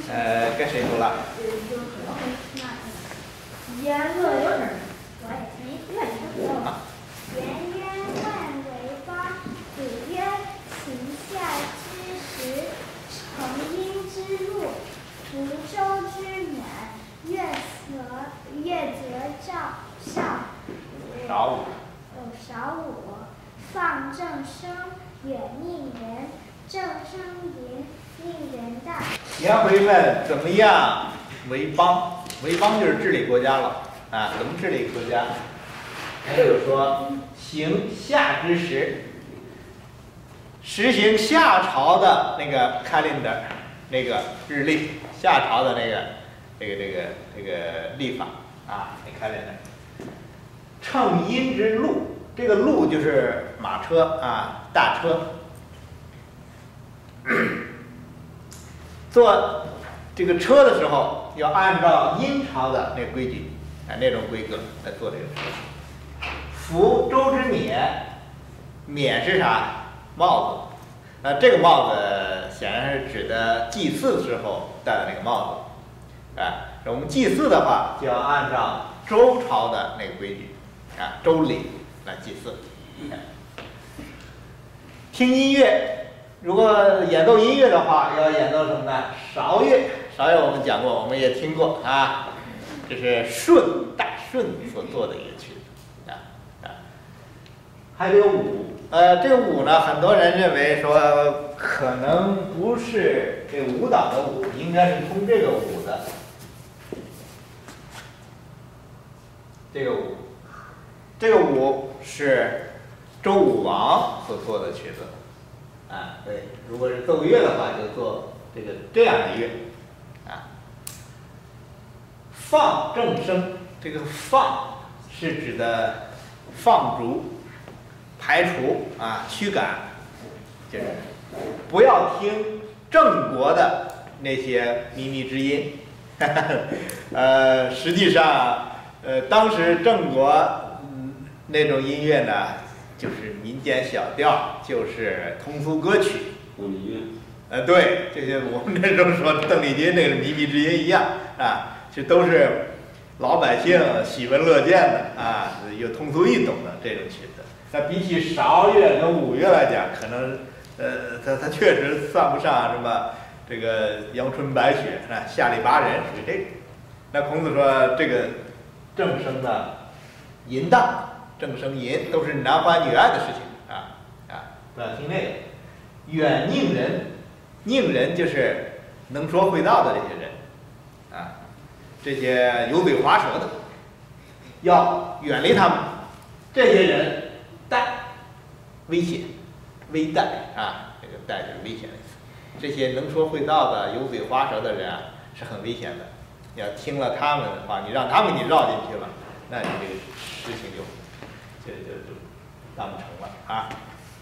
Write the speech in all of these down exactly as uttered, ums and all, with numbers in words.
呃，该谁读了？ 言论我没愿意啊。 颜渊万为邦，子曰：行下之时，成阴之路，福州之远，月则月则照上。 少武。 哦，少武。放正声，远佞人。正声淫，佞人大。 颜回问怎么样为邦？为邦就是治理国家了啊，怎么治理国家？还有说行夏之时，实行夏朝的那个 calendar 那个日历，夏朝的那个这个这个这个历法啊，那 calendar。乘阴之路，这个路就是马车啊，大车。坐这个车的时候，要按照殷朝的那规矩啊，那种规格来坐这个车。服周之冕，冕是啥？帽子。那这个帽子显然是指的祭祀时候戴的那个帽子。啊，我们祭祀的话，就要按照周朝的那个规矩啊，周礼来祭祀。听音乐。如果演奏音乐的话，要演奏什么呢？韶乐，韶乐我们讲过，我们也听过啊。这是舜大舜所做的一个曲子啊啊。还有舞，呃，这个舞呢，很多人认为说可能不是这舞蹈的舞，应该是通这个舞的。这个舞，这个舞是周武王所做的曲子。啊，对，如果是奏乐的话，就做这个这样的乐，啊。放正声，这个放是指的放逐、排除啊、驱赶，就是不要听郑国的那些靡靡之音。呃，实际上，呃，当时郑国嗯那种音乐呢，就是民间小调，就是通俗歌曲。 邓丽君。 呃，对，这些我们那时候说邓丽君那个靡靡之音一样啊，这都是老百姓喜闻乐见的啊，有通俗易懂的这种曲子。那比起韶乐跟舞乐来讲，可能呃，它它确实算不上什么这个阳春白雪啊，下里巴人属于这种。那孔子说这个正声呢，淫荡。正声淫都是男欢女爱的事情啊啊，不要听那个。远佞人，佞人就是能说会道的这些人啊，这些油嘴滑舌的，要远离他们。这些人带危险，危带啊，这个带就是危险的意思。这些能说会道的、油嘴滑舌的人啊，是很危险的。你要听了他们的话，你让他们给你绕进去了，那你这个事情就。就就就当不成了啊！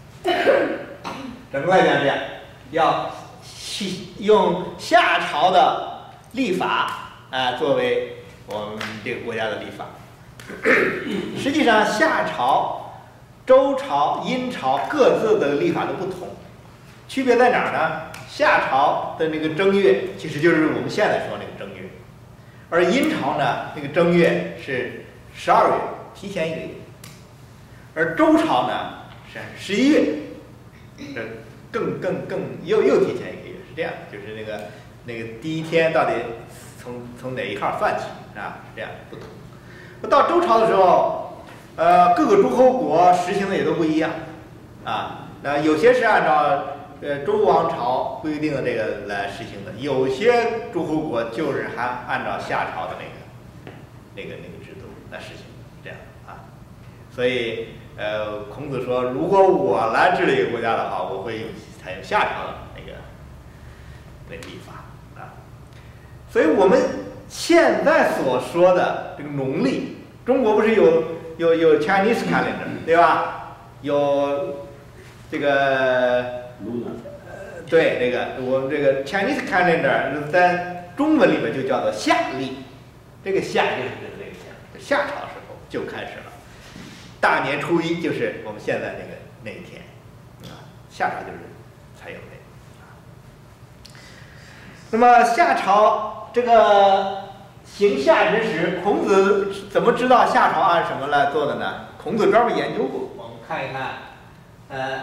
整个来讲讲，要去用夏朝的历法啊作为我们这个国家的历法。实际上，夏朝、周朝、殷朝各自的历法都不同，区别在哪儿呢？夏朝的那个正月，其实就是我们现在说那个正月，而殷朝呢，那个正月是十二月，提前一个月。而周朝呢是十一月，这更更更又又提前一个月，是这样，就是那个那个第一天到底从从哪一号算起啊？是这样不同。到周朝的时候，呃，各个诸侯国实行的也都不一样啊。那有些是按照呃周王朝规定的这个来实行的，有些诸侯国就是还按照夏朝的那个那个那个制度来实行，这样啊。所以。呃，孔子说，如果我来治理一个国家的话，我会用采用夏朝的那个那个历法啊。所以我们现在所说的这个农历，中国不是有有有 Chinese calendar 对吧？有这个呃，对那个我们这个 Chinese calendar 在中文里面就叫做夏历，这个夏就是指这个夏，夏朝时候就开始了。大年初一就是我们现在那个那一天，啊，夏朝就是才有那个。 那么夏朝这个行夏之时，孔子怎么知道夏朝按什么来做的呢？孔子专门研究过，我们看一看，呃，《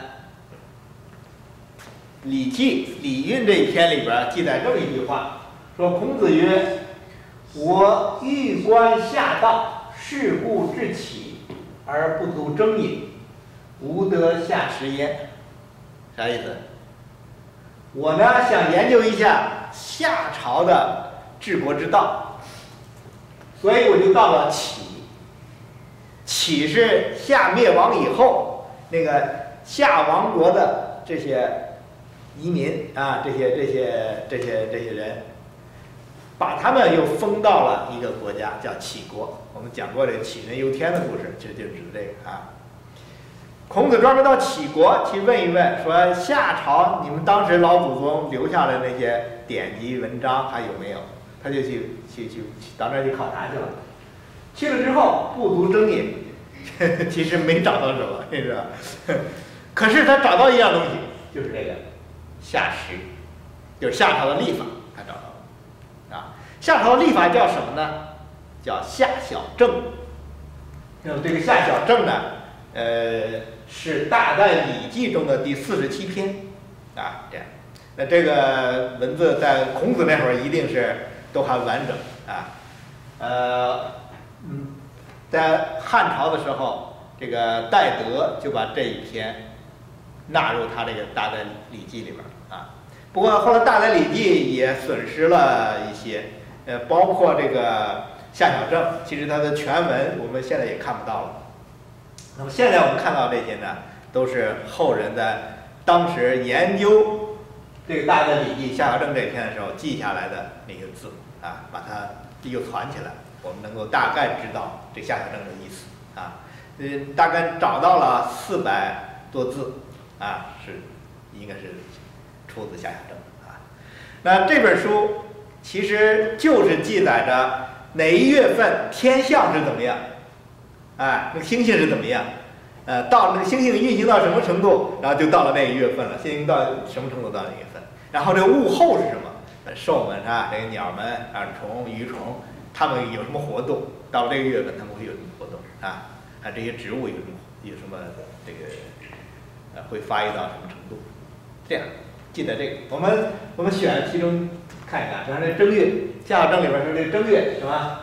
礼记·礼运》这一篇里边记载这么一句话，说孔子曰：“我欲观夏道，是故至启，而不足争也，无得夏时焉。”啥意思？我呢想研究一下夏朝的治国之道，所以我就到了启。启是夏灭亡以后，那个夏王国的这些移民啊，这些这些这些这些人，把他们又封到了一个国家，叫启国。我们讲过这个杞人忧天的故事，其实就指这个啊。孔子专门到启国去问一问，说夏朝你们当时老祖宗留下的那些典籍文章还有没有？他就去去去到那儿去考察去了。去了之后不足争也，其实没找到什么，是吧？可是他找到一样东西，就是这个夏时，就是夏朝的历法，他找到了。啊，夏朝的历法叫什么呢？叫夏小正。那么这个夏小正呢，呃，是《大代礼记》中的第四十七篇，啊，这样。那这个文字在孔子那会儿一定是都还完整啊，呃，嗯，在汉朝的时候，这个戴德就把这一篇纳入他这个《大代礼记》里边啊。不过后来《大代礼记》也损失了一些，呃，包括这个夏小正，其实它的全文我们现在也看不到了。那么现在我们看到这些呢，都是后人在当时研究这个《大代礼记》夏小正这篇的时候记下来的那个字啊，把它又传起来，我们能够大概知道这夏小正的意思啊。呃，大概找到了四百多字啊，是应该是出自夏小正啊。那这本书其实就是记载着哪一月份天象是怎么样，哎，那个星星是怎么样，呃，到那个星星运行到什么程度，然后就到了那一月份了。星星到什么程度到那一月份，然后这个物候是什么？兽们啊，这个鸟们、耳虫、鱼虫，它们有什么活动？到了这个月份，它们会有什么活动啊？啊，这些植物有什么有什么这个呃会发育到什么程度？这样记得这个，我们我们选其中看一看，比方说正月，夏小正里边说这正月什么？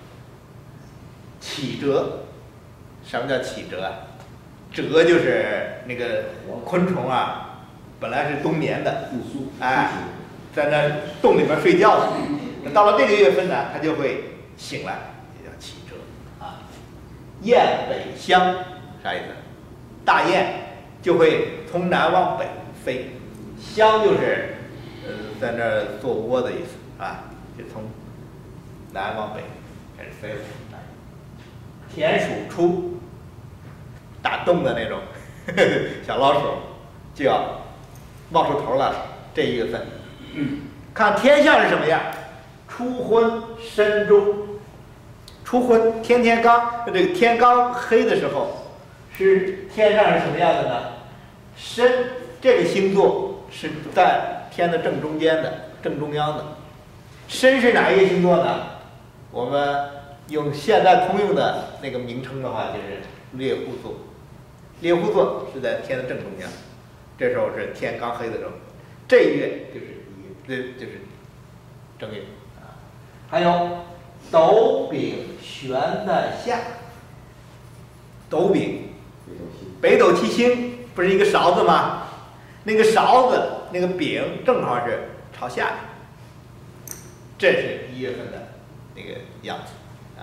启蛰。什么叫启蛰啊？蛰就是那个昆虫啊，本来是冬眠的，哎，在那洞里边睡觉的。到了这个月份呢，它就会醒来，也叫启蛰啊。雁北乡啥意思？大雁就会从南往北飞，乡就是呃在那儿做窝的意思啊，就从南往北开始飞了。田鼠出，打洞的那种呵呵小老鼠就要冒出头了。这一月份，嗯，看天象是什么样？初昏申中。初昏，天天刚这个天刚黑的时候，是天上是什么样的呢？申这个星座是在天的正中间的，正中央的。申是哪一个星座呢？我们用现在通用的那个名称的话，就是猎户座。猎户座是在天的正中央，这时候是天刚黑的时候，这一月就是一月，这就是正月啊。还有斗柄悬在下，斗柄，北斗七星不是一个勺子吗？那个勺子那个柄正好是朝下的，这是一月份的那个样子。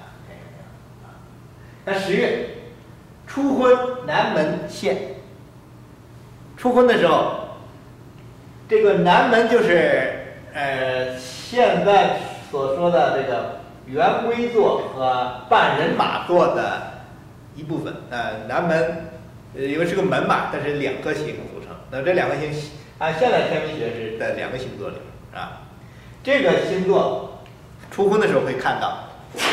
那十月，初昏南门现。初昏的时候，这个南门就是呃现在所说的这个圆规座和半人马座的一部分。呃，南门呃因为是个门嘛，但是两颗星组成。那这两颗星按现在天文学是在两个星座里啊。这个星座初昏的时候会看到。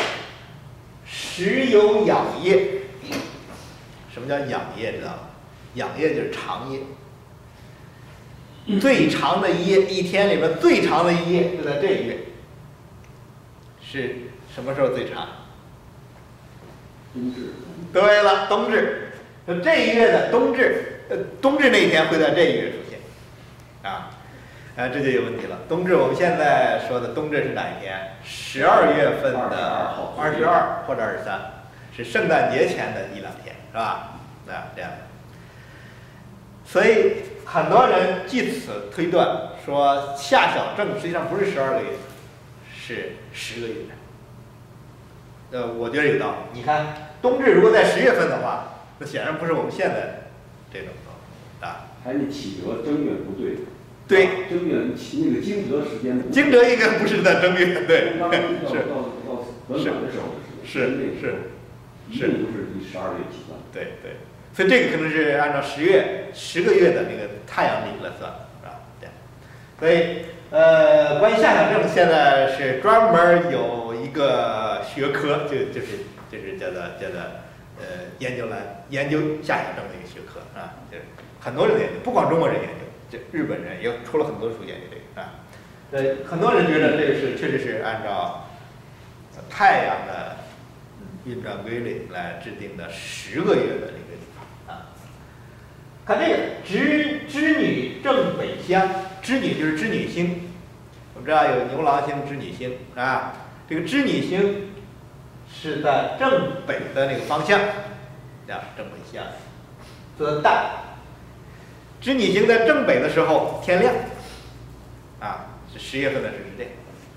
时有仰夜，什么叫仰夜？知道吗？仰夜就是长夜。 最长的一页，一天里边最长的一页就在这一月。是什么时候最长？ 冬至。 对了，冬至。这一月的冬至，呃，冬至那一天会在这一月出现，啊，啊，这就有问题了。冬至我们现在说的冬至是哪一天？十二月份的二十二或者二十三，是圣诞节前的一两天，是吧？啊，这样。所以很多人据此推断说，夏小正实际上不是十二个月，是十个月。呃，我觉得有道理。你看，冬至如果在十月份的话，那显然不是我们现在这种啊。 还有启德正月不对。 对。 正月那个惊蛰时间。 惊蛰应该不是在正月，对。 是。到到很晚的时候是是是。 是不是以十二月计算？ 对对。所以这个可能是按照十月十个月的那个太阳历来算，是吧？这样。所以呃，关于夏小正现在是专门有一个学科，就就是就是叫做叫做呃研究来研究夏小正的一个学科啊，就是很多人研究，不光中国人研究，这日本人也出了很多书研究这个啊。呃，很多人觉得这个是确实是按照太阳的运转规律来制定的十个月的这个历法啊。看这个织织女正北乡，织女就是织女星，我们知道有牛郎星、织女星啊。这个织女星是在正北的那个方向，啊，正北向，则旦。织女星在正北的时候天亮，啊，是十月份的时间。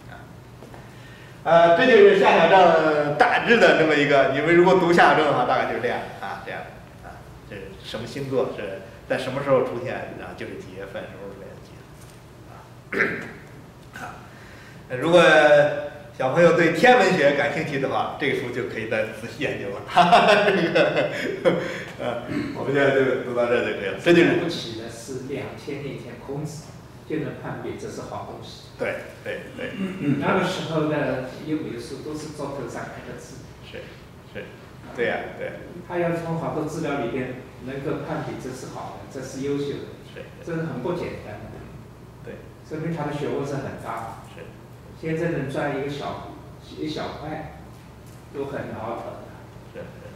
呃，这就是夏小正大致的这么一个，你们如果读夏小正的话，大概就是这样啊，这样啊，这是什么星座是在什么时候出现，然后就是几月份，什么时候出现的，啊，如果小朋友对天文学感兴趣的话，这个书就可以再仔细研究了。哈哈，这个，呃，我们现在就读到这就可以了。这就是了不起的是两千年前孔子就能判别这是好东西。 对对对。 那个时候的优美的书都是桌头上刻的字。 是是，对呀、啊、对。 他要从好多资料里边能够判别这是好的，这是优秀的， 是， 这是很不简单的。 对。说明他的学问是很大的。 是。 现在能赚一个小一小块，都很挠头的。 是是。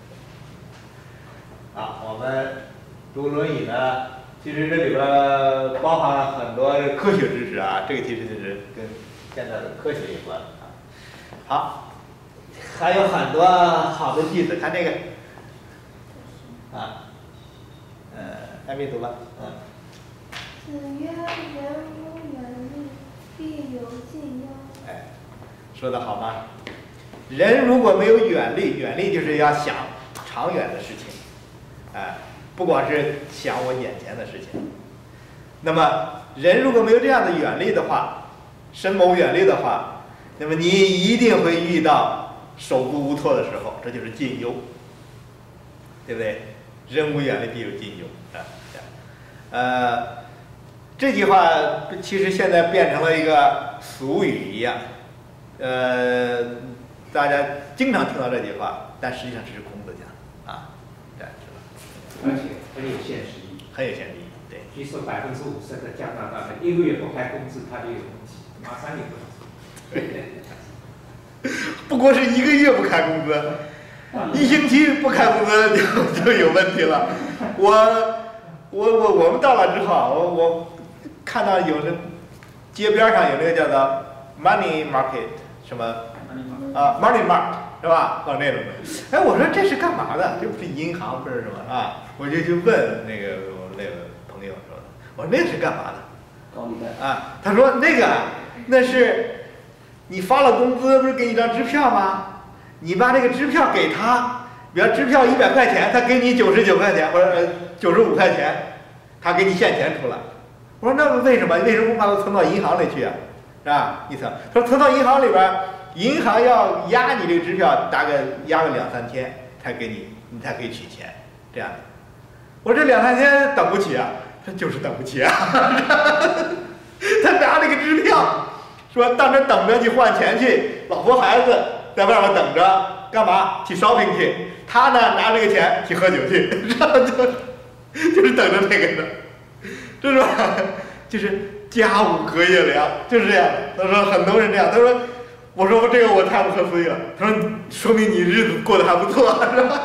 啊，我们读《论语》呢，其实这里边包含了很多科学知识啊，这个其实就是跟现在的科学有关啊。好，还有很多好的句子，看这个啊，呃，艾米读吧，嗯。 子曰：“人无远虑，必有近忧。” 哎，说的好吗？人如果没有远虑，远虑就是要想长远的事情，哎，不光是想我眼前的事情。那么，人如果没有这样的远虑的话，深谋远虑的话，那么你一定会遇到手足无措的时候，这就是近忧，对不对？人无远虑，必有近忧啊。呃，这句话其实现在变成了一个俗语一样，呃，大家经常听到这句话，但实际上这是孔子讲的啊，这样是吧？ 而且很有现实意义。 很有现实意义，对。 据说百分之五十的加拿大人一个月不开工资，他就有问题，马上有问题。 不过是一个月不开工资，一星期不开工资就就有问题了。我我我我们到了之后，我我看到有的街边上有那个叫做 money market 什么啊 money mart 是吧？搞那种的。哎，我说这是干嘛的？这不是银行，不是什么啊？我就去问那个我那个朋友说的，我说那是干嘛的？ 高利贷啊，他说那个那是。你发了工资，不是给你张支票吗？你把这个支票给他，比方支票一百块钱，他给你九十九块钱或者九十五块钱，他给你现钱出来。我说那为什么？为什么不把它存到银行里去啊？是吧？意思他说存到银行里边，银行要压你这个支票，大概压个两三天才给你，你才可以取钱，这样的。我说这两三天等不起啊，他就是等不起啊，他拿那个支票。说到那等着去换钱去，老婆孩子在外面等着干嘛？去 shopping 去。他呢拿这个钱去喝酒去，然后就就是等着这个的，这是吧？ 就是家无隔夜粮，就是这样的。他说很多人这样，他说，我说这个我太不可思议了。他说说明你日子过得还不错，是吧？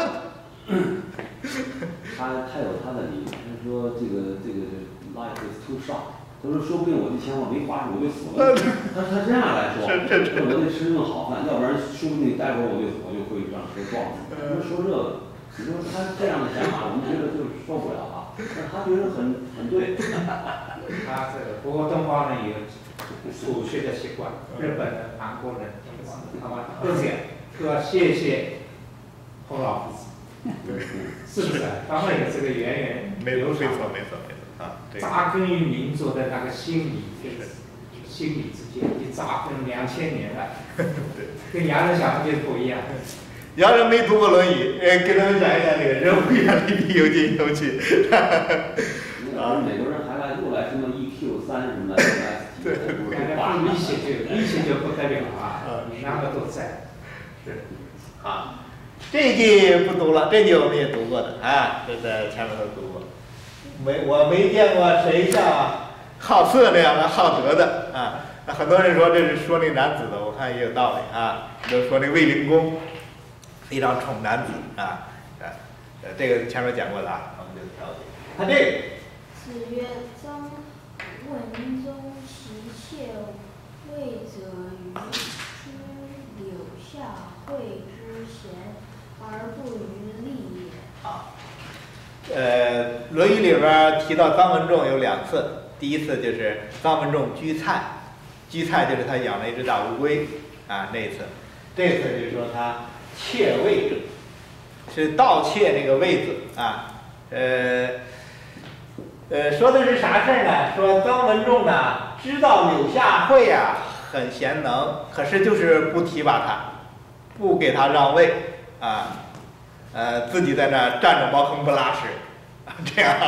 他他有他的理由，他说这个这个 life is too short。他说说不定我这钱我没花我就死了。他他这样来说，我得吃顿好饭，要不然说不定待会儿我就我就会让车撞死。他说说这个，你说他这样的想法，我们觉得就是受不了啊。但他觉得很很对。 他这个不过东方人有储蓄的习惯，日本人、韩国人、他们都这样，都要谢谢孔老夫子，是不是？他们有这个源远流长， 没错没错没错啊， 扎根于民族的那个心理，就是心理之间已经扎根两千年了，跟洋人想的就不一样。 洋人没读过《论语》，呃，给他们讲一讲这个人无远虑，必有进有去。 啊，美国人还来又来什么 E Q 三什么的， 对， 不力气就力气就不得了啊！你那个都在，是啊。这一句不读了，这句我们也读过的啊，这在前面都读过。没，我没见过谁像好色那样的好德的啊。那很多人说这是说那男子的，我看也有道理啊。都说那卫灵公非常宠男子啊，呃，这个前面讲过的啊，我们就了解。看这个。 子曰：“曾文宗其妾魏者于之柳下惠之贤，而不于利也。” 啊，呃，《论语》里边提到臧文仲有两次，第一次就是臧文仲居菜，居菜就是他养了一只大乌龟啊，那一次，这次就是说他窃位者，是盗窃那个位子啊，呃。呃，说的是啥事儿呢？说臧文仲呢，知道柳下惠啊很贤能，可是就是不提拔他，不给他让位啊，呃，自己在那站着茅坑不拉屎，这样。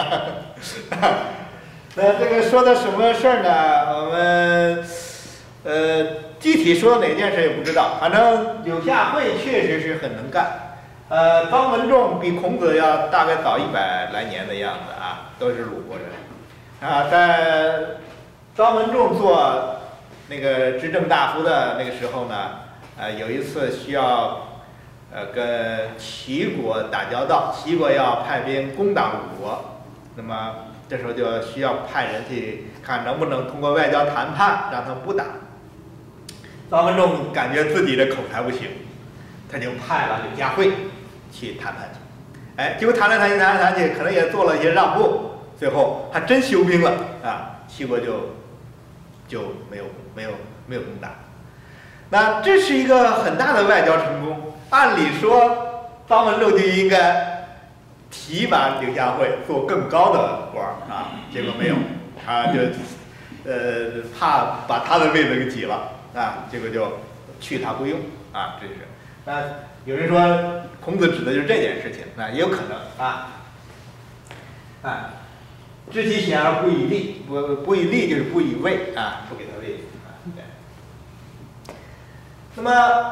那这个说的什么事儿呢？我们呃具体说哪件事也不知道，反正柳下惠确实是很能干。呃，臧文仲比孔子要大概早一百来年的样子啊，都是鲁国人。啊，在臧文仲做那个执政大夫的那个时候呢，呃，有一次需要呃跟齐国打交道，齐国要派兵攻打鲁国，那么这时候就需要派人去看能不能通过外交谈判让他们不打。臧文仲感觉自己的口才不行，他就派了柳下惠去谈判去，哎，结果谈来谈去谈来谈去，可能也做了一些让步，最后还真休兵了啊，齐国就就没有没有没有攻打。那这是一个很大的外交成功，按理说臧文仲就应该提拔柳下惠做更高的官啊，结果没有，他就呃怕把他的位子给挤了啊，结果就去他不用啊，这是那。有人说孔子指的就是这件事情，那也有可能啊。啊，知其贤而不以利，不不以利就是不以位啊，不给他位子啊。对。那么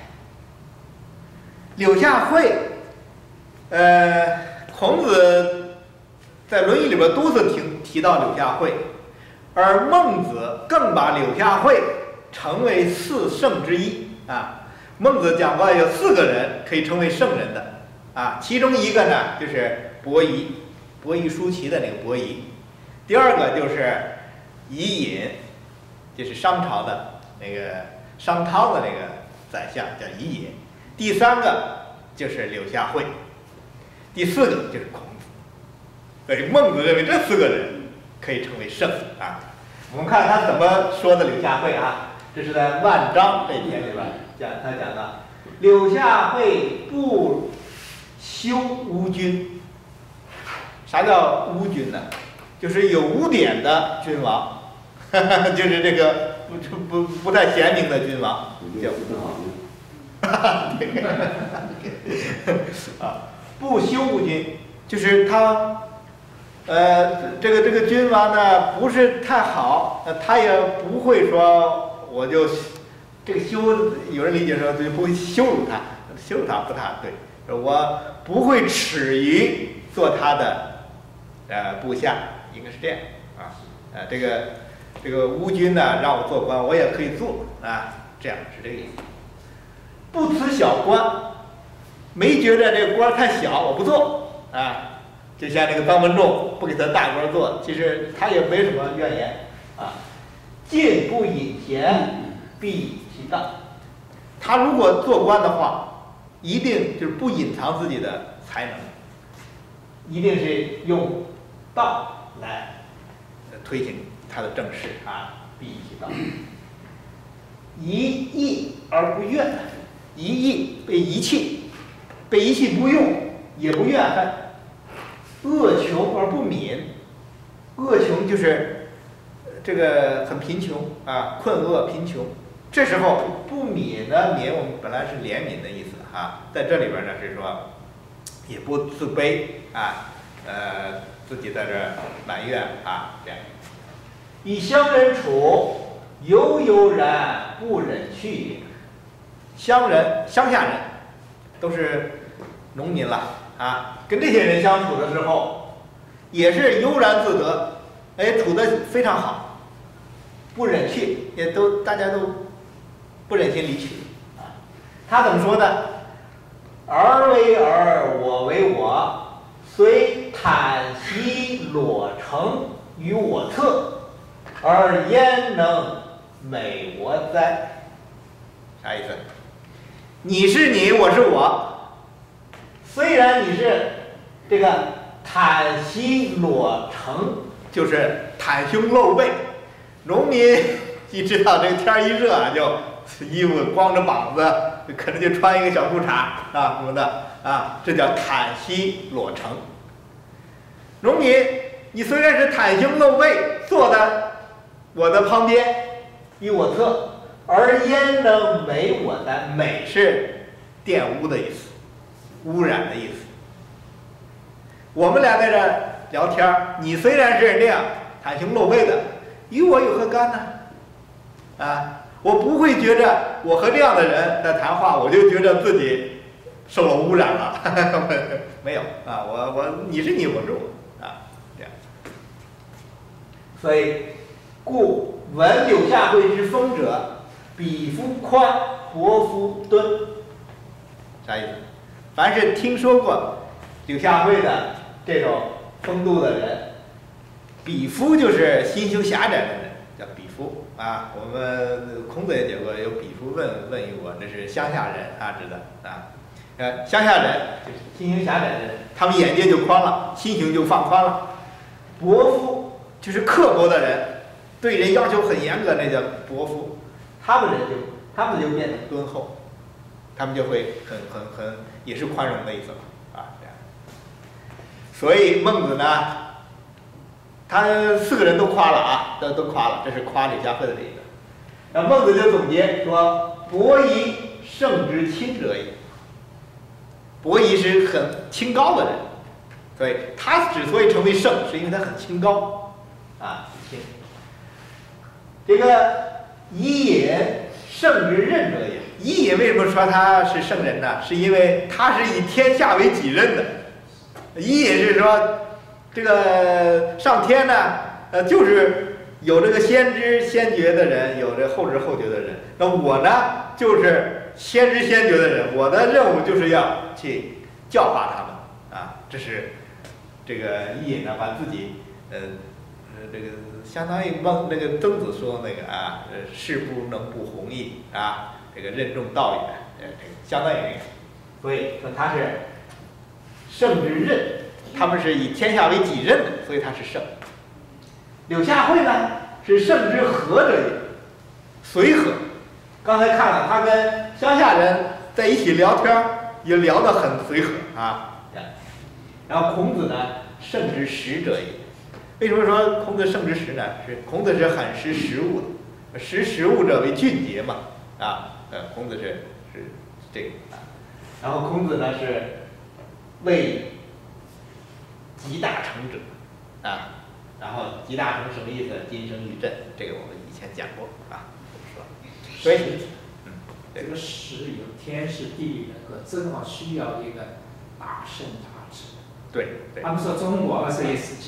柳下惠，呃，孔子在《论语》里边多次提提到柳下惠，而孟子更把柳下惠称为四圣之一啊。孟子讲过有四个人可以成为圣人的啊，其中一个呢就是伯夷，伯夷叔齐的那个伯夷，第二个就是伊尹，就是商朝的那个商汤的那个宰相叫伊尹，第三个就是柳下惠，第四个就是孔子。所以孟子认为这四个人可以成为圣啊。我们看他怎么说的柳下惠啊，这是在万章这一篇里边讲，他讲的柳下惠不修污君。啥叫污君呢？就是有污点的君王，呵呵，就是这个不不不太贤明的君王，叫啊，不修污君，就是他，呃，这个这个君王呢不是太好，呃，他也不会说我就这个羞，有人理解说就不会羞辱他，羞辱他不太对，我不会耻于做他的呃部下，应该是这样啊。 啊，这个这个吴军呢让我做官，我也可以做啊，这样是这个意思。不辞小官，没觉得这个官太小，我不做啊。就像那个张文仲不给他大官做，其实他也没什么怨言啊。进不隐田，必以其道。他如果做官的话，一定就是不隐藏自己的才能，一定是用道来推行他的政事啊，必以其道。遗义而不怨，遗义被遗弃，被遗弃不用，也不怨恨。恶穷而不泯，恶穷就是这个很贫穷啊，困厄贫穷。这时候不泯呢，泯我们本来是怜悯的意思啊，在这里边呢是说也不自卑啊，呃，自己在这埋怨啊，这样。以乡人处，悠悠然不忍去也。乡人，乡下人，都是农民了啊，跟这些人相处的时候，也是悠然自得，哎，处得非常好，不忍去，也都大家都不忍心离去啊。他怎么说呢？儿为儿，我为我，虽坦息裸成于我侧，而焉能美我哉？啥意思？你是你，我是我。虽然你是这个袒息裸成，就是袒胸露背，农民一知道这个天一热啊，就衣服光着膀子，可能就穿一个小裤衩啊什么的啊，这叫袒息裸成。农民，你虽然是袒胸露背，坐在我的旁边，于我侧，而焉能美我哉？美是玷污的意思，污染的意思。我们俩在这聊天，你虽然是那样袒胸露背的，与我有何干呢？啊，我不会觉着我和这样的人在谈话，我就觉着自己受了污染了，没有啊，我我你是你，我是我啊，这样。所以，故闻柳下惠之风者，彼夫宽，伯夫敦。啥意思？凡是听说过柳下惠的这种风度的人，彼夫就是心胸狭窄的人，叫彼夫啊。我们孔子也讲过，有彼夫问问于我，这是乡下人啊，指的啊。呃，乡下人就是心胸狭窄的人，他们眼界就宽了，心胸就放宽了。伯夫就是刻薄的人，对人要求很严格，那叫伯夫。他们人就他们就变得敦厚，他们就会很很很也是宽容的意思了啊，这样。所以孟子呢，他四个人都夸了啊，都都夸了，这是夸柳下惠的例子。然后孟子就总结说：“伯夷圣之亲者也。”伯夷是很清高的人，所以他之所以成为圣，是因为他很清高啊，清。这个伊尹圣之任者也。伊尹为什么说他是圣人呢？是因为他是以天下为己任的。伊尹是说，这个上天呢，呃，就是有这个先知先觉的人，有这后知后觉的人。那我呢，就是先知先觉的人，我的任务就是要去教化他们啊。这是这个伊尹呢，把自己呃呃这个相当于孟那个曾子说那个啊，呃，事不能不弘毅啊。这个任重道远，呃，这个相当于那个，所以说他是圣之任，他们是以天下为己任的，所以他是圣。柳下惠呢是圣之和者也，随和。刚才看了他跟乡下人在一起聊天，也聊得很随和啊。然后孔子呢，圣之食者也。为什么说孔子圣之食呢？是孔子是很识时务的，识时务者为俊杰嘛，啊。呃，孔子是是这个啊，然后孔子呢是为集大成者啊，然后集大成什么意思？今生喻振，这个我们以前讲过啊，说，所以，嗯， 这个时有天时地利人和，正好需要一个大圣大智。 对对。 他们说中国二十一世纪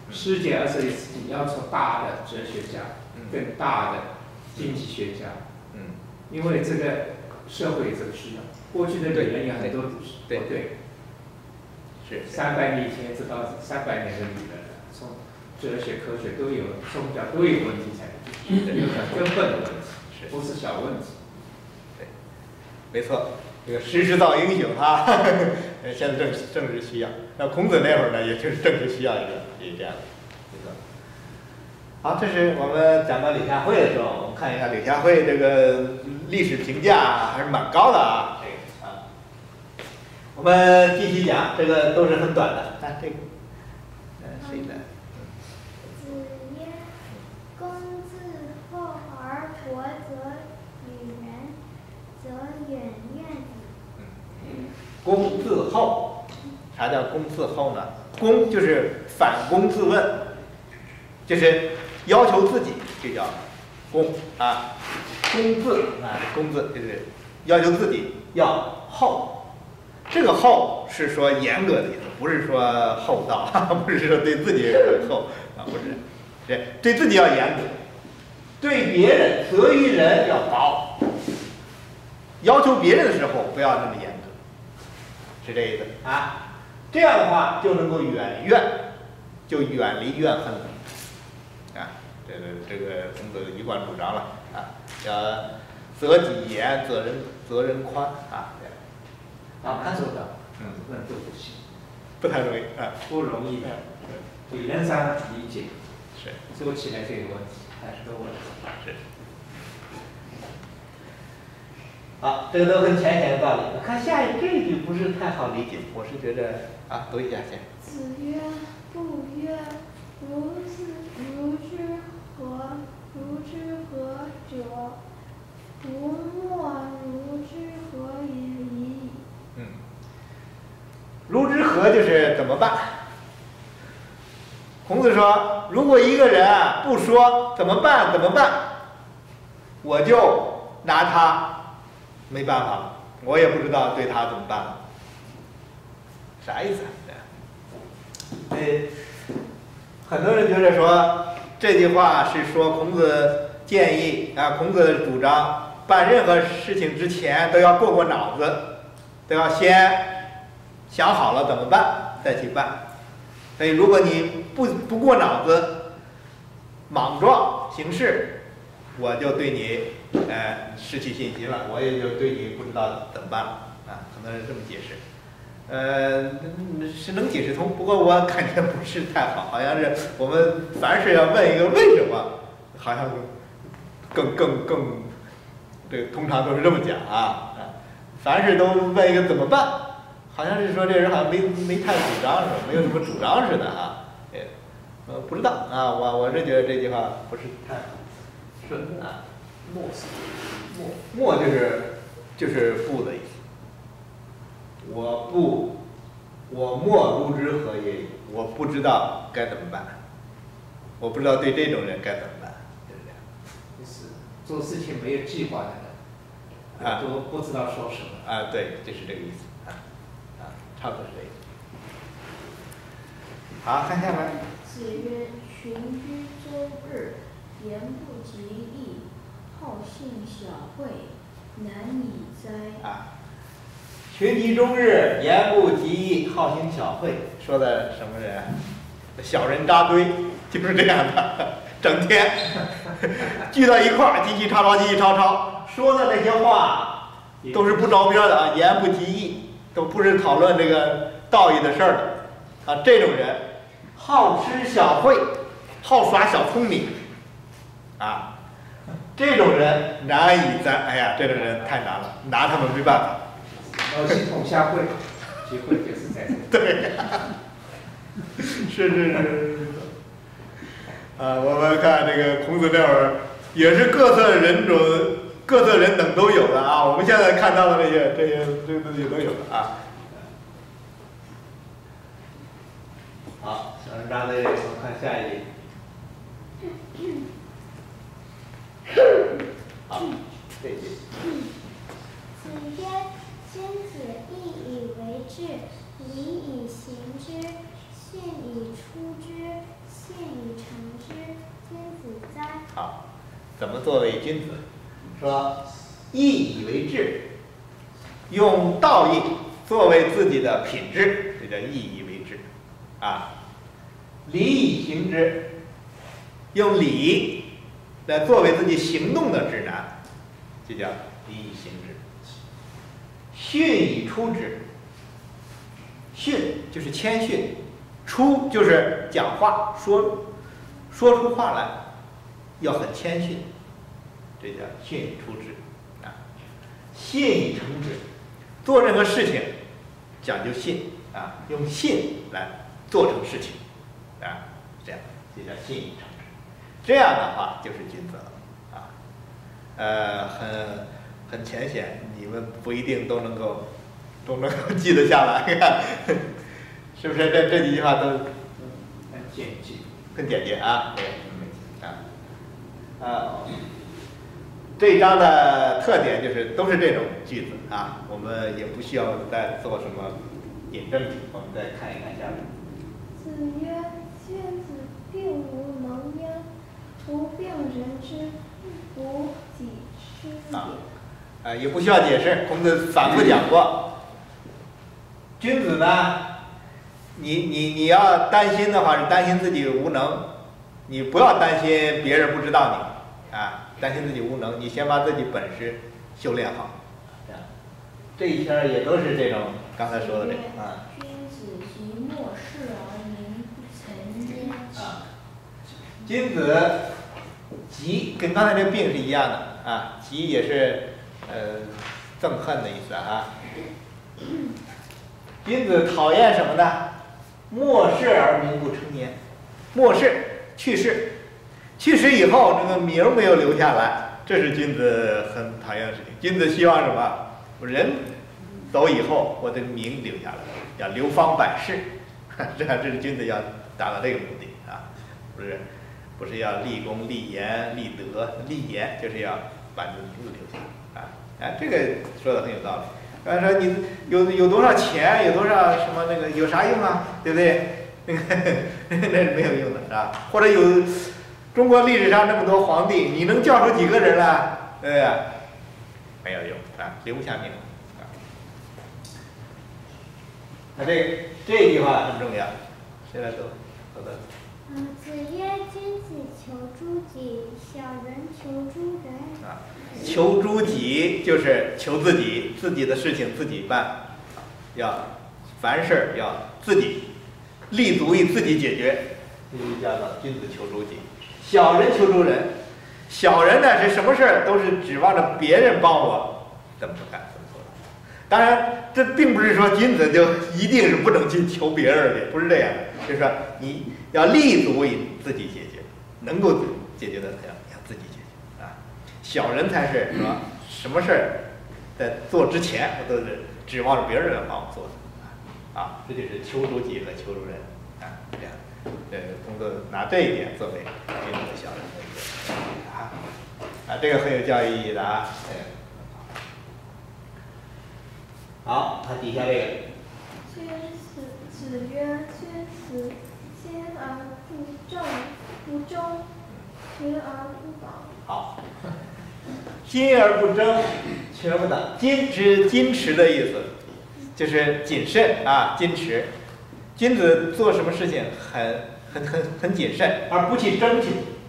世界二十一世纪要出大的哲学家，更大的经济学家， 嗯， 因为这个社会有这个需要。过去的理论有很多对不对， 是三百年前直到三百年的理论了，从哲学、科学都有，宗教都有问题才对，有很根本的问题，不是小问题。 对，没错。这个时势造英雄哈，呃，现在正正是需要。那孔子那会儿呢，也就是正是需要一个一这样的，没错。好，这是我们讲到柳下惠的时候，我们看一下柳下惠这个历史评价还是蛮高的啊，这个啊。我们继续讲，这个都是很短的，看这个，呃，谁的？ 子曰：“公自厚而薄则与人，则远怨矣。” 公自厚，啥叫公自厚呢？公就是反躬自问，就是要求自己，这叫公啊。公自啊，公自就是要求自己要厚。这个厚是说严格的意思，不是说厚道，不是说对自己很厚啊，不是，对对自己要严格，对别人责于人要高，要求别人的时候不要那么严格，是这意思啊。这样的话就能够远怨，就远离怨恨了啊。这个这个孔子一贯主张了啊，要责己严，责人责人宽啊。 好，看做到，嗯，那都不行， 不太容易啊， 不容易的，理论上理解， 是做起来就有问题，很多问题， 是。好，这个都很浅显的道理。看下一这一句不是太好理解，我是觉得啊，读一下先。 子曰：“不曰，如是如之何？如之何者？吾莫如之何也已矣。” 嗯，如之何就是怎么办？孔子说，如果一个人啊不说怎么办怎么办，我就拿他没办法了，我也不知道对他怎么办了。啥意思啊？呃，很多人觉得说这句话是说孔子建议啊，孔子主张办任何事情之前都要过过脑子，都要先想好了怎么办再去办。所以如果你不不过脑子，莽撞行事，我就对你呃失去信心了，我也就对你不知道怎么办了啊，很多人这么解释。呃，是能解释通，不过我感觉不是太好，好像是我们凡是要问一个为什么，好像更更更，这个通常都是这么讲啊啊，凡是都问一个怎么办，好像是说这人好像没没太主张似的，没有什么主张似的啊，呃不知道啊，我我是觉得这句话不是太顺啊，莫莫莫就是就是不的意思。我不，我莫如之何也已，我不知道该怎么办，我不知道对这种人该怎么办，就是这样。 就是做事情没有计划的人，啊，都不知道说什么。 啊，对，就是这个意思啊，啊，差不多是这个。好，看下面。 子曰：“群居周日，言不及义，好信小惠，难以哉。” 啊。群居终日，言不及义，好行小惠，说的什么人？小人扎堆，就是这样的，整天聚到一块儿，叽叽喳喳，叽叽喳喳，说的那些话都是不着边的啊，言不及义，都不是讨论这个道义的事儿的啊。这种人好吃小惠，好耍小聪明啊，这种人难以哉。哎呀，这种人太难了，拿他们没办法。 然后系统下会，机会就是在这。 对，是是是。啊，我们看这个孔子这会儿也是各色人种、各色人等都有的啊。我们现在看到的这些、这些、这些东西都有的啊。好，小人扎堆，我们看下一句。好，这一句。 子曰：“君子义以为质，礼以行之，训以出之， 好，怎么作为君子？说义以为质，用道义作为自己的品质，这叫义以为质啊。礼以行之，用礼来作为自己行动的指南，这叫礼以行之。训以出之，训就是谦逊，出就是讲话，说说出话来要很谦逊，这叫训以出之啊。信以成之，做任何事情讲究信啊，用信来做成事情啊，这样这叫信以成之。这样的话就是君子了啊。呃，很很浅显，你们不一定都能够都能够记得下来，是不是？这这几句话都很简洁， 很简洁啊，对，啊，呃，这一章的特点就是都是这种句子啊，我们也不需要再做什么引证题，我们再看一看下面。 子曰：“君子并无能焉，不病人之不己知也。” 啊，呃，也不需要解释，孔子反复讲过。君子呢，你你你要担心的话，是担心自己无能，你不要担心别人不知道你啊，担心自己无能，你先把自己本事修炼好。这样，这一篇也都是这种刚才说的这个啊。 君子习莫视而民不臣焉。 啊，君子疾跟刚才这病是一样的啊，疾也是呃憎恨的意思啊。君子讨厌什么呢？莫世而民不称焉。莫世，去世，去世以后这个名没有留下来，这是君子很讨厌的事情。君子希望什么？人走以后，我的名留下来，要流芳百世。这样，这是君子要达到这个目的啊，不是，不是要立功、立言、立德、立言，就是要把你的名字留下来啊。哎，这个说的很有道理。刚才说你有有多少钱，有多少什么那个有啥用啊？对不对？那个那是没有用的，是吧？或者有中国历史上这么多皇帝，你能叫出几个人来？对不对？没有用啊，留不下名啊。那这这句话很重要，谁来读？好的。 嗯，子曰：“君子求诸己，小人求诸人。” 啊，求诸己就是求自己，自己的事情自己办，要凡事要自己立足于自己解决，这就叫做君子求诸己。小人求诸人，小人呢是什么事儿都是指望着别人帮我怎么干怎么做。当然，这并不是说君子就一定是不能去求别人的，不是这样的，就是说你要立足于自己解决，能够解决的要要自己解决啊。小人才是说什么事儿在做之前，我都是指望着别人来帮我做的啊。这就是求诸己和求诸人啊，这样。呃，通过拿这一点作为君子和小人的一个啊啊，这个很有教育意义的啊。好，它底下这个。 君子子曰：“君子亲而不正，不忠，群而不党。” 好，矜而不争，群而不党。矜是矜持的意思，就是谨慎啊，矜持。君子做什么事情很很很很谨慎，而不去争去，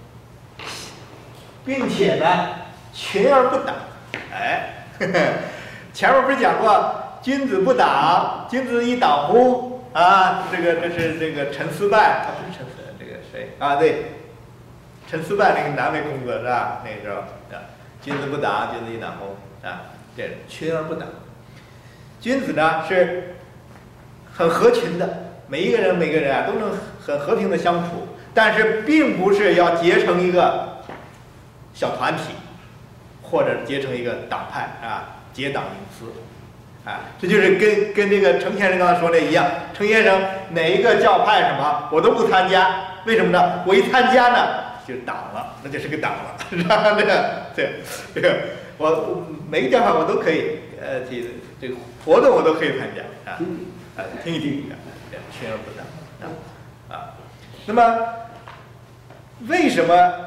并且呢，群而不党。哎，呵呵，前面不是讲过，君子不党，君子以党乎？啊，这个这是这个陈思败，啊不是陈思，这个谁啊？对，陈思败那个南魏公子是吧？那个时候啊，君子不党，君子以党乎？啊，这群而不党。君子呢是很合群的。每一个人，每个人啊，都能很和平的相处，但是并不是要结成一个小团体，或者结成一个党派啊，结党营私，啊，这就是跟跟这个程先生刚才说的一样。程先生哪一个教派什么我都不参加，为什么呢？我一参加呢就党了，那就是个党了，是吧？这个对这个我每个教派我都可以，呃，这个这个活动我都可以参加啊，啊，听一听。群而不党啊啊，那么为什么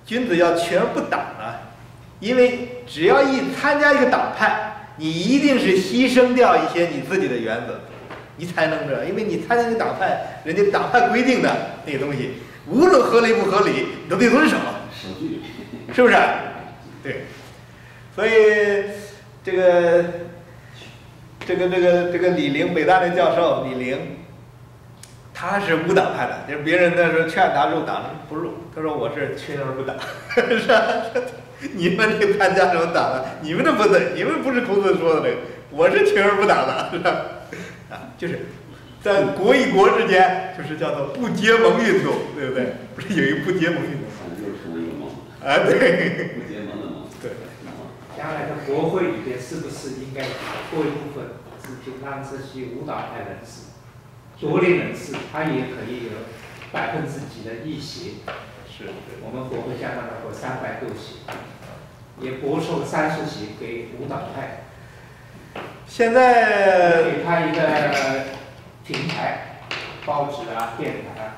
君子要群而不党呢？因为只要一参加一个党派，你一定是牺牲掉一些你自己的原则，你才能这样。因为你参加一个党派，人家党派规定的那个东西，无论合理不合理，你都得遵守，是不是？对，所以这个这个这个这个李陵，北大的教授李陵。他是无党派的，就是别人那时候劝他入党，不入。他说我是群而不党，是吧？你们这参加什么党了？你们这不对，你们不是孔子说的这个，我是群而不党的，是吧？啊，就是在国与国之间，就是叫做不结盟运动，对不对？不是有一个不结盟运动？ 反正就是成为一个盟。 啊，对。 不结盟的盟。 对。 将来的国会里边是不是应该拨一部分资金让这些无党派人士？独立人士，他也可以有百分之几的议席。 是， 我们国会加拿大国三百多席，也拨出三十席给无党派。 现在给他一个平台，报纸啊、电台啊。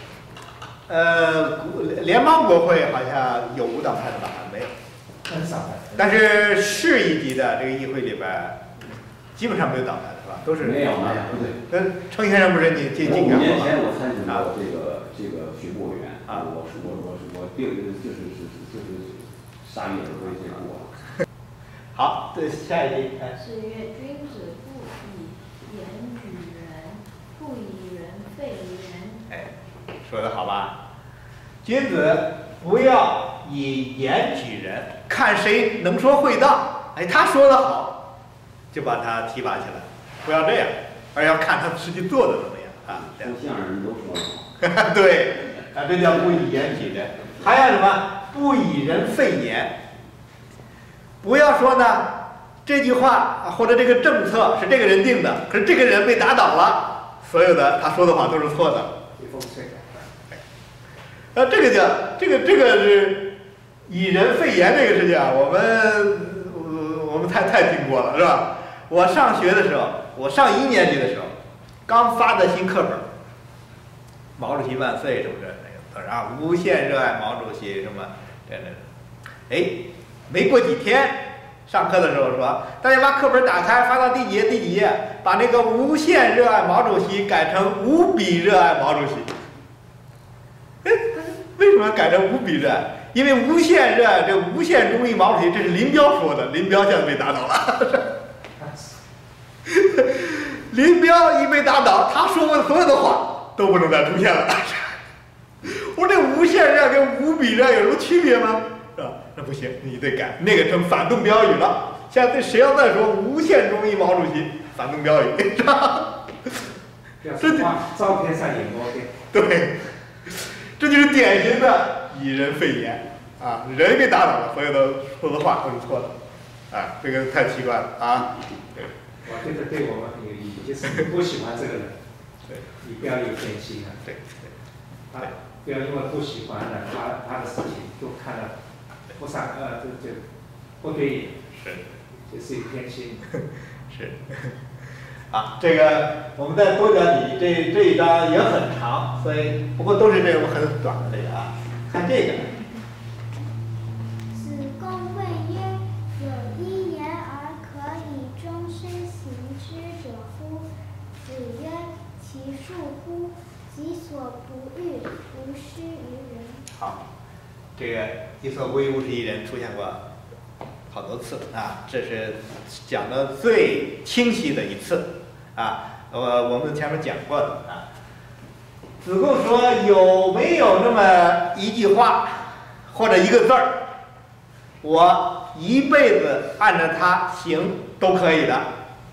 呃，联邦国会好像有无党派的吧？没有， 很少的。 但是市一级的这个议会里边，基本上没有党派的。都是没有没有不对。 跟程先生不是你进进五年前我参与过这个这个学部委员啊， 我是我我我并就是是就是铩羽而归这个我。 好，对，下一题。 是曰：君子不以言举人，不以人废言。 哎，说的好吧？君子不要以言举人，看谁能说会道。哎，他说的好，就把他提拔起来。不要这样，而要看他实际做的怎么样啊！ 说相声人都说好。 对，啊，这叫不以言举人。还有什么？不以人废言。不要说呢，这句话或者这个政策是这个人定的，可是这个人被打倒了，所有的他说的话都是错的。那这个叫这个这个是以人废言这个事情啊，我们我们太太听过了，是吧？我上学的时候。我上一年级的时候，刚发的新课本，毛主席万岁什么的那个，啊，无限热爱毛主席什么，这这，哎，没过几天，上课的时候说，大家把课本打开，翻到第几页第几页，把那个无限热爱毛主席改成无比热爱毛主席。哎，为什么改成无比热爱？因为无限热爱这无限忠义毛主席，这是林彪说的，林彪现在被打倒了。林彪一被打倒，他说过的所有的话都不能再出现了。我说这无限热跟无比热有什么区别吗？是吧？那不行，你得改，那个成反动标语了。现在谁要再说无限忠义毛主席，反动标语，是吧？ 这照片上演过的。 对，这就是典型的以人废言啊！人被打倒了，所有的说的话都是错的，啊，这个太奇怪了啊！对。 我觉得对我们很有意义，就是你不喜欢这个人， 对， 你不要有偏心啊， 对对， 啊，不要因为不喜欢了他他的事情就看了不上呃就就不对眼， 是， 就是有偏心， 是，啊，这个我们再多讲几句，这这一章也很长，所以不过都是这种很短的这个啊，看这个。 子贡问曰：“有一言而可以终身行之者乎？”子曰：“其恕乎！己所不欲，勿施于人。” 好，这个“己所不欲，勿施于人”出现过好多次啊，这是讲的最清晰的一次啊。呃，我们前面讲过的啊。子贡说：“有没有那么一句话或者一个字儿，我一辈子按照它行都可以的？”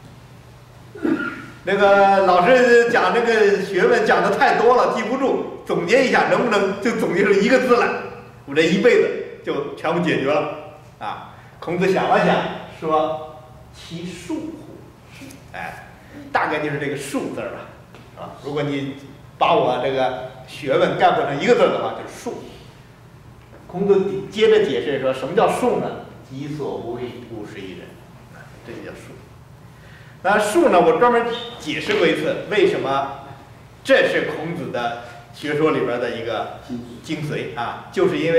那个老师讲这个学问讲的太多了，记不住，总结一下，能不能就总结出一个字来？我这一辈子就全部解决了啊！孔子想了想，说：“其恕乎？”哎，大概就是这个“恕”字儿吧。啊，如果你把我这个学问概括成一个字的话，就是恕。孔子接着解释说，什么叫恕呢？己所不欲，勿施于人，这就叫恕。那恕呢，我专门解释过一次，为什么这是孔子的学说里边的一个精髓啊，就是因为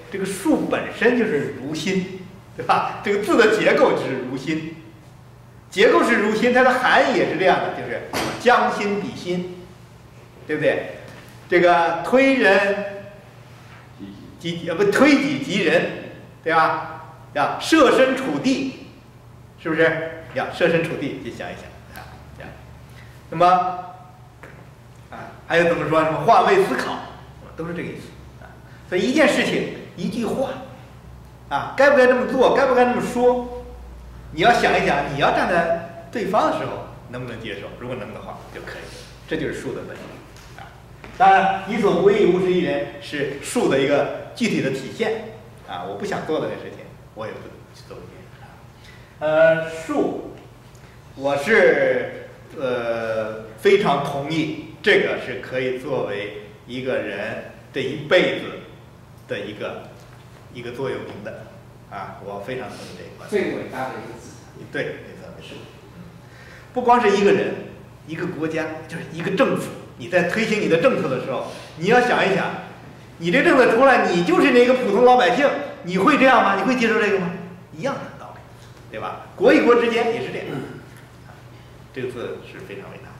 这个树本身就是如心，对吧？这个字的结构就是如心，结构是如心，它的含义也是这样的，就是将心比心，对不对？这个推人及呃不推己及人，对吧？要设身处地，是不是？要设身处地去想一想啊，这样。那么啊，还有怎么说？什么换位思考，都是这个意思啊。所以一件事情，一句话，啊，该不该这么做，该不该这么说，你要想一想，你要站在对方的时候能不能接受？如果能的话，就可以。这就是术的本意啊。当然，己所不欲，勿施于人是术的一个具体的体现啊。我不想做的这事情，我也不去做一遍啊。呃，术，我是呃非常同意，这个是可以作为一个人这一辈子的一个一个座右铭的啊，我非常同意这一块。 最伟大的一个字。 对，没错，是。不光是一个人，一个国家，就是一个政府，你在推行你的政策的时候，你要想一想，你这政策出来，你就是那个普通老百姓，你会这样吗？你会接受这个吗？一样的道理，对吧？国与国之间也是这样。啊，这个字是非常伟大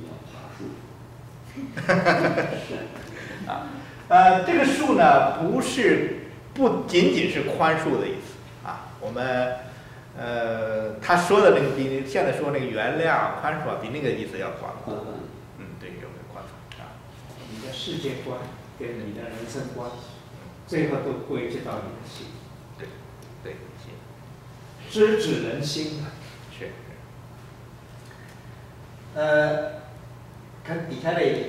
的。啊，呃，这个恕呢，不是不仅仅是宽恕的意思啊，我们。呃，他说的那个比现在说那个原谅、宽恕啊，比那个意思要宽阔。嗯，对，有个宽恕啊。 你的世界观跟你的人生观，最后都归结到你的心。 对，对，心。 知止人心啊。 是。呃，看底下这一句。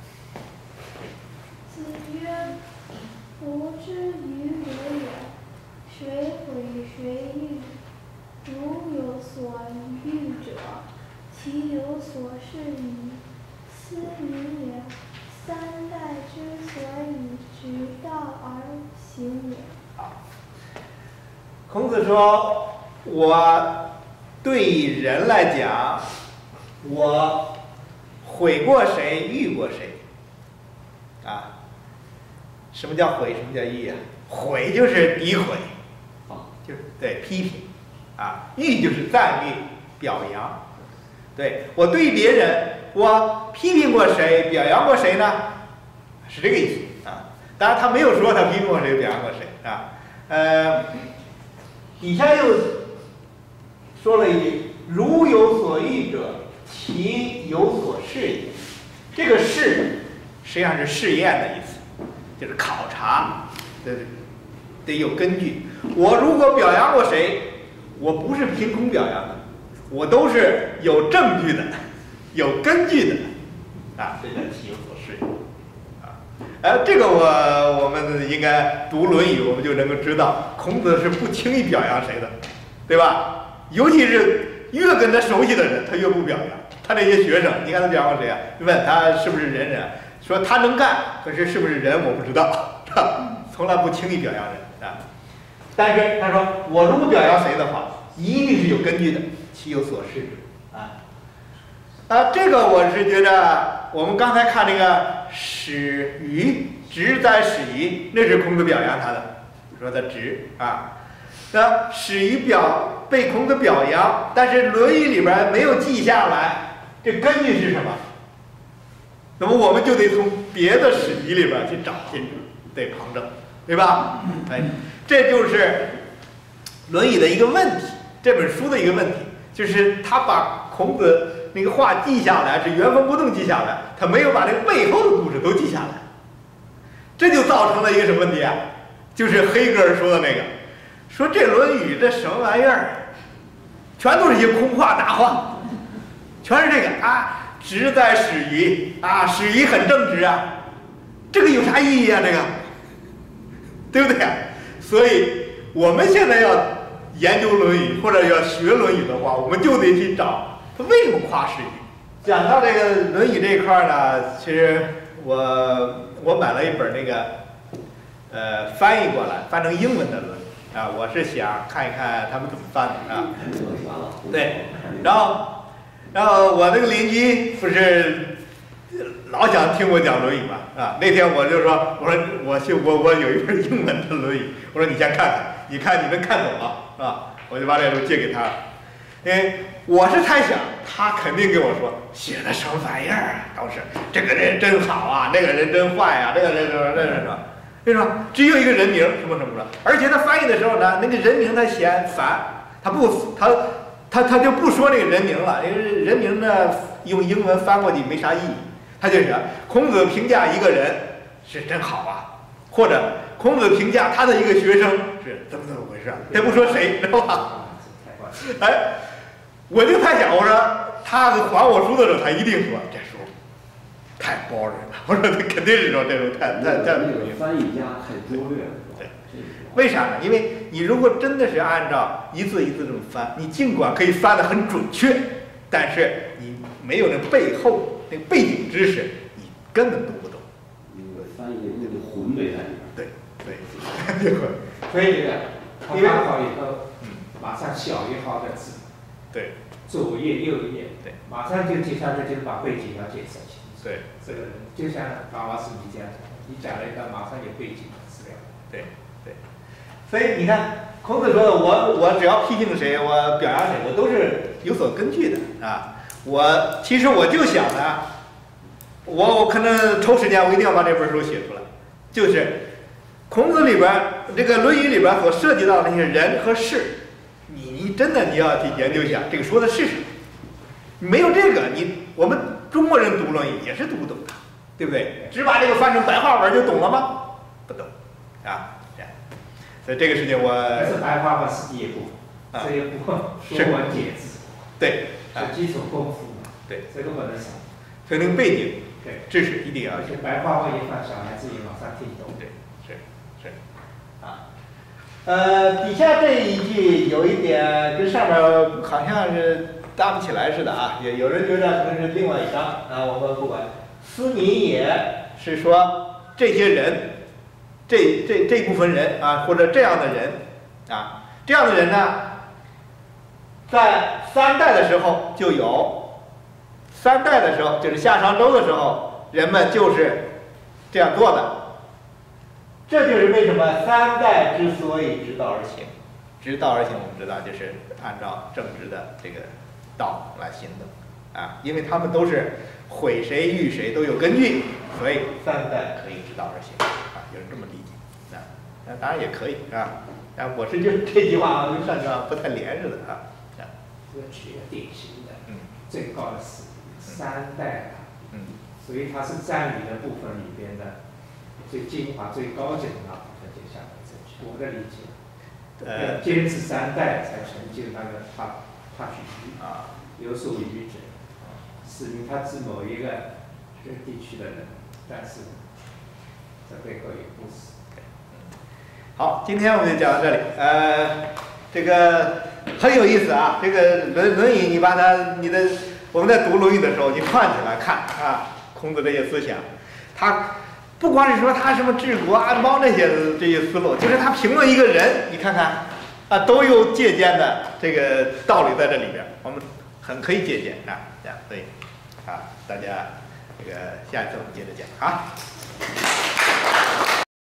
子曰：“吾之于我也，谁毁谁欲？如有所欲者，其有所是矣。斯民也，三代之所以直道而行也。” 孔子说：“我对人来讲，我毁过谁，誉过谁。啊，什么叫毁？什么叫誉啊？毁就是诋毁，就是对批评。啊，誉就是赞誉、表扬。对，我对别人，我批评过谁，表扬过谁呢？是这个意思啊。当然，他没有说他批评过谁，表扬过谁啊。呃，底下又说了一句：“如有所欲者，其有所是也。”这个试实际上是试验的意思，就是考察，对对，得有根据。我如果表扬过谁？我不是凭空表扬的，我都是有证据的，有根据的，啊，这叫其有所是啊。哎，这个我我们应该读《论语》，我们就能够知道，孔子是不轻易表扬谁的，对吧？尤其是越跟他熟悉的人，他越不表扬。他那些学生，你看他表扬过谁啊？问他是不是人人，说他能干，可是是不是人我不知道，从来不轻易表扬人啊。但是他说，我如果表扬谁的话，一定是有根据的，其有所是啊。啊，这个我是觉得，我们刚才看那个始于，直哉始于，那是孔子表扬他的，说他直啊。那始于表被孔子表扬，但是《论语》里边没有记下来，这根据是什么？那么我们就得从别的史籍里边去找去，得旁证，对吧？哎。这就是《论语》的一个问题，这本书的一个问题，就是他把孔子那个话记下来，是原封不动记下来，他没有把那个背后的故事都记下来，这就造成了一个什么问题啊？就是黑格尔说的那个，说这《论语》这什么玩意儿，全都是一些空话大话，全是这个啊，直哉始于啊，始于很正直啊，这个有啥意义啊？这个，对不对啊？所以我们现在要研究《论语》或者要学《论语》的话，我们就得去找他为什么夸始于。讲到这个《论语》这一块呢，其实我我买了一本那个呃翻译过来翻成英文的《论语》啊，我是想看一看他们怎么翻的啊。对，然后然后我那个邻居不是老想听我讲《论语》嘛，啊，那天我就说，我说我去我我有一本英文的《论语》，我说你先看看，你看你能看懂吗？啊，我就把这书借给他，因为我是猜想他肯定跟我说写的什么玩意儿啊，都是这个人真好啊，那个人真坏啊，这个人什么这什么，为什么只有一个人名什么什么的，而且他翻译的时候呢，那个人名他嫌烦，他不他他他就不说那个人名了，因为人名呢用英文翻过去没啥意义。他就是孔子评价一个人是真好啊，或者孔子评价他的一个学生是怎么怎么回事，他不说谁，知道吧？哎，我就猜想，我说他还我书的时候，他一定说这书太包人了。我说他肯定是说这书太太太。 那个翻译家太拙劣了。 对，为啥呢？因为你如果真的是按照一字一字这么翻，你尽管可以翻得很准确，但是你没有那背后。那个背景知识你根本读不懂， 那个翻译那个魂没在里面。 对对，这个所以这个他翻好以后，嗯，马上小于号的字， 对， 左页右页， 对， 马上就接下来就是把背景要解释清楚。 对， 这个人就像马老师你这样讲，你讲了一个马上有背景的资料。 对对，所以你看孔子说的，我我只要批评谁，我表扬谁，我都是有所根据的啊。我其实我就想呢，我我可能抽时间，我一定要把这本书写出来。就是孔子里边这个《论语》里边所涉及到的那些人和事，你你真的你要去研究一下，这个说的是什么？没有这个，你我们中国人读《论语》也是读不懂的，对不对？只把这个翻成白话文就懂了吗？不懂啊，这样。所以这个事情我。 但是白话文是第一步， 啊、 这一步说文解字， 对。 是基础功夫嘛？ 对， 这个不能少。 所以那个背景， 对， 知识一定要。 而且白话文一翻，小孩子也马上听懂。 对，是是，啊，呃，底下这一句有一点跟上面好像是搭不起来似的啊，有有人觉得可能是另外一章啊，我们不管。斯民也是说这些人，这这这部分人啊，或者这样的人啊，这样的人呢，在三代的时候就有，三代的时候就是夏商周的时候，人们就是这样做的。这就是为什么三代之所以直道而行，直道而行我们知道就是按照正直的这个道来行的啊，因为他们都是毁谁誉谁都有根据，所以三代可以直道而行啊，有人这么理解啊，那当然也可以啊，但我是觉得这句话跟上句话不太连似的啊。 这个举个典型的， 嗯， 最高的是三代啊， 嗯， 所以它是占理的部分里边的最精华、最高级的那部分就相对正确。我的理解， 呃， 坚持三代才成就那个他他许愚啊， 有所愚者，使明他是某一个这个地区的人，但是这背后有故事。 好，今天我们就讲到这里，呃，这个。很有意思啊，这个《论论语》，你把它，你的我们在读《论语》的时候，你串起来看啊，孔子这些思想，他不光是说他什么治国安邦这些这些思路，就是他评论一个人，你看看啊，都有借鉴的这个道理在这里边，我们很可以借鉴啊，这样所以啊，大家这个下一次我们接着讲啊。